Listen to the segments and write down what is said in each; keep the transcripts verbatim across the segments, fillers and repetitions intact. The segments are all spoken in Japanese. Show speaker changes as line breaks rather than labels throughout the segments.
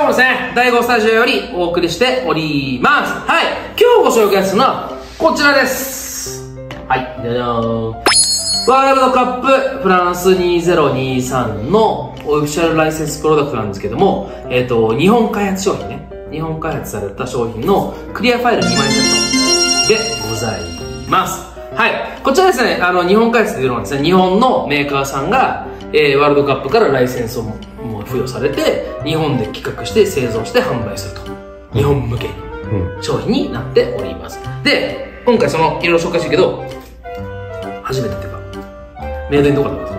日もですね、だいごスタジオよりお送りしております。はい。今日ご紹介するのは、こちらです。はい。じゃじゃーん。ワールドカップフランスにせんにじゅうさんのオフィシャルライセンスプロダクトなんですけども、えっと、日本開発商品ね。日本開発された商品のクリアファイルにまいセットでございます。はい。こちらですね、あの、日本開発というのはですね、日本のメーカーさんが、えー、ワールドカップからライセンスを付与されて、日本で企画して製造して販売すると。日本向け商品になっております。で、今回その、いろいろ紹介してるけど、初めてっていうか、メイドインどこだろう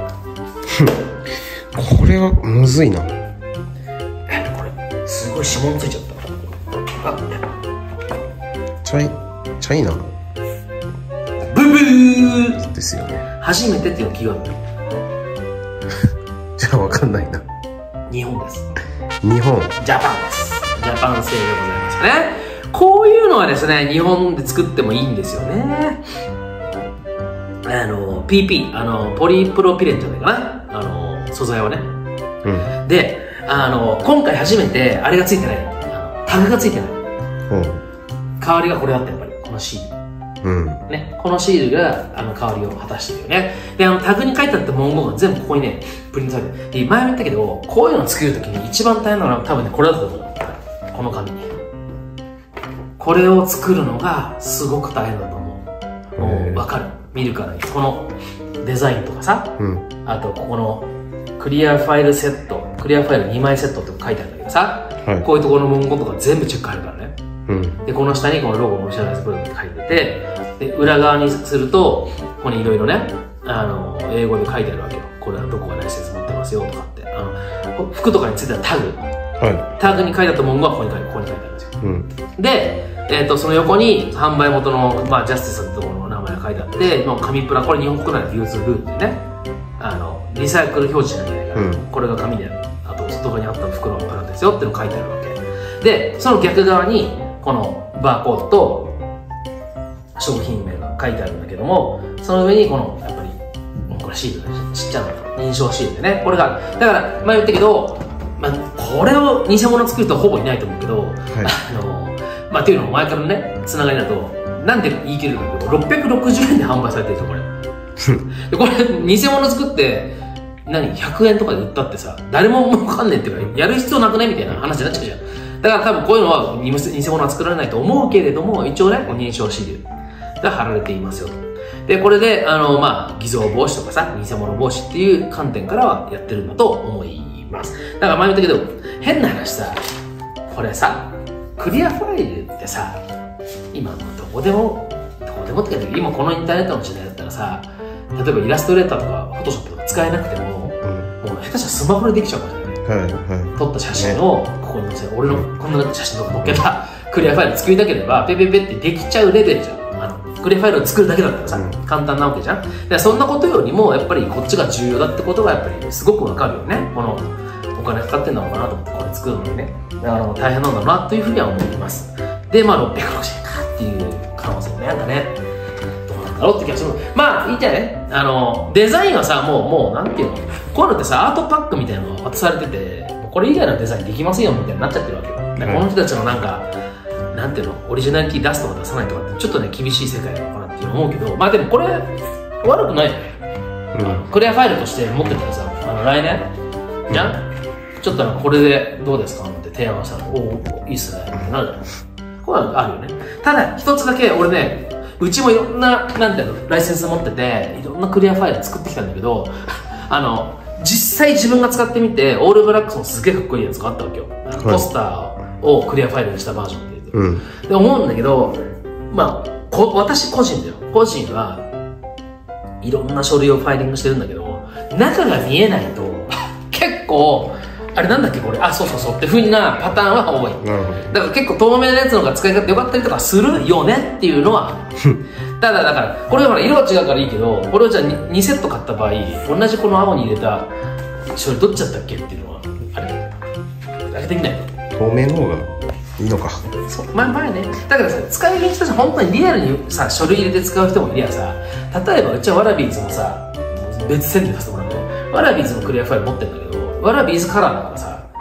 これはむずいな。
え、これ、すごい指紋ついちゃった。あ、
チャイ、チャイナ
ブブー
ですよね。
初めてっていうのキーワード。
じゃあわかんないな。
日本です。
日本。
ジャパンです。ジャパン製でございますね。こういうのはですね、日本で作ってもいいんですよね。あの、ピーピー、あの、ポリプロピレンじゃないかな。あの、素材はね。うん。で、あの、今回初めて、あれがついてない。あのタグがついてない。うん。代わりがこれだった、やっぱり。このシール。うん、ね、このシールがあの代わりを果たしてるよね。で、あのタグに書いてあった文言が全部ここにね、プリントされてる。で、前も言ったけど、こういうのを作るときに一番大変なのは多分ね、これだと思う。この紙。これを作るのがすごく大変だと思う。もうわかる。見るからに。このデザインとかさ、うん、あとここのクリアファイルセット、クリアファイルにまいセットって書いてあるんだけどさ、はい、こういうところの文言とか全部チェック入るからね。うん、でこの下にこのロゴのオフィシャルライセンスプロダクトって書いてて、で裏側にするとここにいろいろね、あの英語で書いてあるわけよ。これはどこがライセンス持ってますよとかって、あの服とかについてたタグ、はい、タグに書いてあった文言はここに書いてここに書いてあるんですよ。うん、で、えー、とその横に販売元の、まあ、ジャスティスのところの名前が書いてあって、まあ、紙プラ、これ日本国内で流通ルールでね、あのリサイクル表示しなきゃいけないから、うん、これが紙である、あと外側にあった袋のプラですよっていうのが書いてあるわけで、その逆側にこのバーコードと商品名が書いてあるんだけども、その上にこのやっぱりこれシールだね、ちっちゃな認証シールでね、これがだから前言ったけど、まあ、これを偽物作る人はほぼいないと思うけど、はい、あのまあっていうのも前からねつながりだとなんで言い切れるかというとろっぴゃくろくじゅうえんで販売されてるんですよこれでこれ偽物作って何ひゃくえんとかで売ったってさ誰も分かんねえっていうかやる必要なくねみたいな話になっちゃうじゃん。だから多分こういうのは偽物は作られないと思うけれども、一応ね、認証シールが貼られていますよと。で、これで、あの、まあ、偽造防止とかさ、偽物防止っていう観点からはやってるんだと思います。だから前言ったけど、変な話さ、これさ、クリアファイルってさ、今もどこでも、どこでもって言うけど、今このインターネットの時代だったらさ、例えばイラストレーターとかフォトショップとか使えなくても、もう下手したらスマホでできちゃうかもしれない。はいはい、撮った写真をここに載せる、俺のこんな写真とか載っけたクリアファイル作りたければペペペってできちゃうレベルじゃん。あのクリアファイルを作るだけだったらさ、うん、簡単なわけじゃん。でそんなことよりもやっぱりこっちが重要だってことがやっぱりすごくわかるよね。このお金かかってんだろうなと思ってこれ作るのにね、あの大変なんだろうなというふうには思います。でまあろっぴゃくろくじゅうえんかっていう可能性もね、なんかねどうなんだろうって気がする。まあいいんじゃない。あのデザインはさもうもうなんていうの、こういうのってさアートパックみたいなのが渡されてて、これ以外のデザインできませんよみたいになっちゃってるわけよ。だからこの人たちのなんかなんていうのオリジナリティ出すとか出さないとかってちょっとね厳しい世界なのかなっていう思うけど、まあでもこれ悪くないよね。うん、クリアファイルとして持ってたらさ、あの来年じゃん、うん、ちょっとなんかこれでどうですかって提案したらおおいいっすねってなるじゃない。こういうのあるよね。ただ一つだけ俺ね、うちもいろんななんていうのライセンス持ってていろんなクリアファイル作ってきたんだけど、あの実際自分が使ってみてオールブラックスのすげえかっこいいやつがあったわけよ、はい、ポスターをクリアファイルにしたバージョンっていう、うん、で思うんだけど、まあこ私個人だよ、個人はいろんな書類をファイリングしてるんだけど中が見えないと結構あれなんだっけこれ、あそうそうそうってふうなパターンは多い。なるほど。だから結構透明なやつの方が使い勝手良かったりとかするよねっていうのはただだからこれは色が違うからいいけど、これをじゃあ に, にセット買った場合同じこの青に入れた書類どっちだったっけっていうのはあれあげてみない。
透明の方がいいのか。
そう前前ね。だからさ使い道として本当にリアルにさ書類入れて使う人もいりゃさ、例えばうちはワラビーズもさ別線でさせてもらって、ワラビーズのクリアファイル持ってるんだけどワラビーズカラーだからさ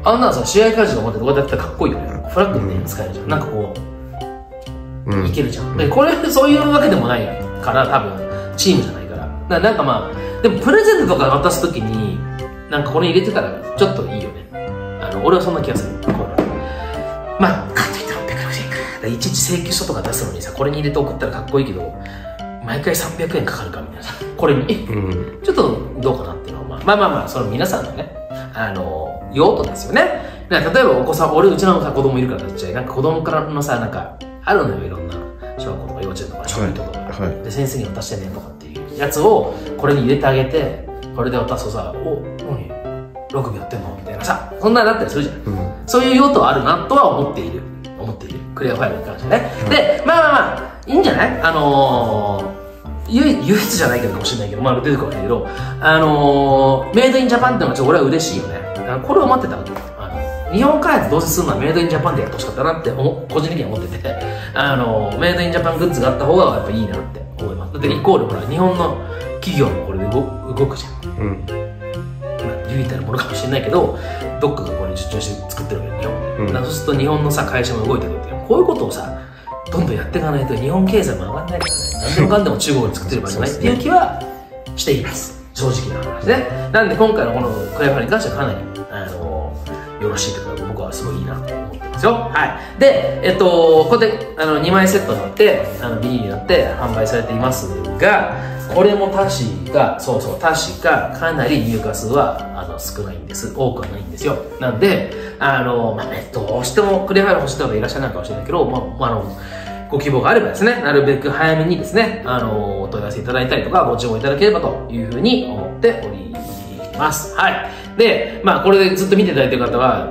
あんなのさ、試合会場が持ってどうやってやったらかっこいいよね。フラッグって使えるじゃん。なんかこう、いけるじゃん。で、これ、そういうわけでもないから、多分、チームじゃないから。だからなんかまあ、でもプレゼントとか渡すときに、なんかこれ入れてたら、ちょっといいよね。あの、俺はそんな気がする。こうまあ、かといってろっぴゃくろくじゅうえんか。だからいちいち請求書とか出すのにさ、これに入れて送ったらかっこいいけど、毎回さんびゃくえんかかるかみたいなさ、これに、うん、ちょっとどうかなっていうのは、まあまあまあ、その皆さんのね、あの、用途ですよね。だから例えばお子さん、俺、うちのさ、子供いるからちっちゃい、なんか子供からのさ、なんか、あるのよ、いろんな、小学校とか幼稚園とか、小学校とか、はいはい、で、先生に渡してねとかっていうやつを、これに入れてあげて、これで渡すとさ、お、何ラグビーやってんのみたいなさ、そんなになったりするじゃん。うん、そういう用途あるなとは思っている。思っている。クリアファイルに関してね。うん、で、まあまあまあ、いいんじゃないあのー、唯唯一じゃないけどかもしれないけど、まあ出てくるわけだけど、あのー、メイドインジャパンってのはちょっと俺は嬉しいよね。これを待ってたわけ。あの、日本開発どうせするのはメイドインジャパンでやってほしかったなって個人的には思ってて、あのー、メイドインジャパングッズがあった方がやっぱいいなって思います。だってイコールほら、日本の企業もこれで動くじゃん。うん。唯一なものかもしれないけど、どっかがここに出張して作ってるわけ日本で、うん、だからそうすると日本のさ会社も動いてるってこういうことをさどんどんやっていかないと日本経済も上がらないからね何でもかんでも中国で作ってる場合じゃないっていう気はしています正直な話ね。なんで今回のこのクライファイルに関してはかなりあのよろしいというか僕はすごいいいなと思ってますよ。はいでえっとここであのにまいセットになってあのビニールになって販売されていますがこれも確か、そうそう、確か、かなり入荷数は、あの、少ないんです。多くはないんですよ。なんで、あの、まあね、どうしてもクリアファイル欲しい方がいらっしゃらないかもしれないけど、まあ、あの、ご希望があればですね、なるべく早めにですね、あの、お問い合わせいただいたりとか、ご注文いただければというふうに思っております。はい。で、まあ、これでずっと見ていただいてる方は、うん、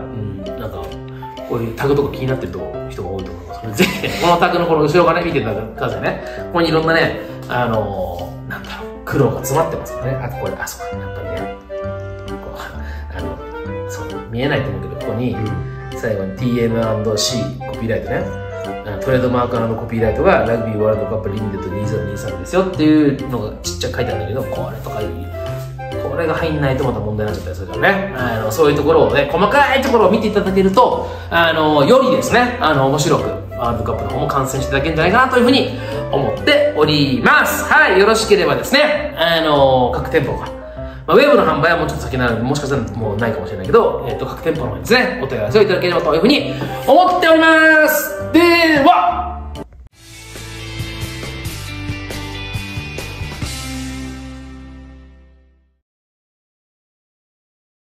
なんか、こういうタグとか気になってる人が多いと思います。ぜひ、このタグのこの後ろからね、見ていただくださいね。ここにいろんなね、あの、なんだろう、苦労が詰まってますからね。あとこれ、あ、そうか、やっぱりね、こう、あの、そう、見えないと思うけど、ここに、最後に ティーエムアンドシー コピーライトね。トレードマークのコピーライトがラグビーワールドカップリミテッドにせんにじゅうさんですよっていうのがちっちゃく書いてあるんだけど、これとかいい。これが入んないとまた問題になっちゃったりするからね。あの、そういうところをね、細かいところを見ていただけると、あの、よりですね、あの、面白く、ワールドカップの方も観戦していただけるんじゃないかなというふうに思っております。はい、よろしければですね、あの、各店舗が、まあ、ウェブの販売はもうちょっと先なので、もしかしたらもうないかもしれないけど、えっと、各店舗の方にですね、お問い合わせをいただければというふうに思っております。では、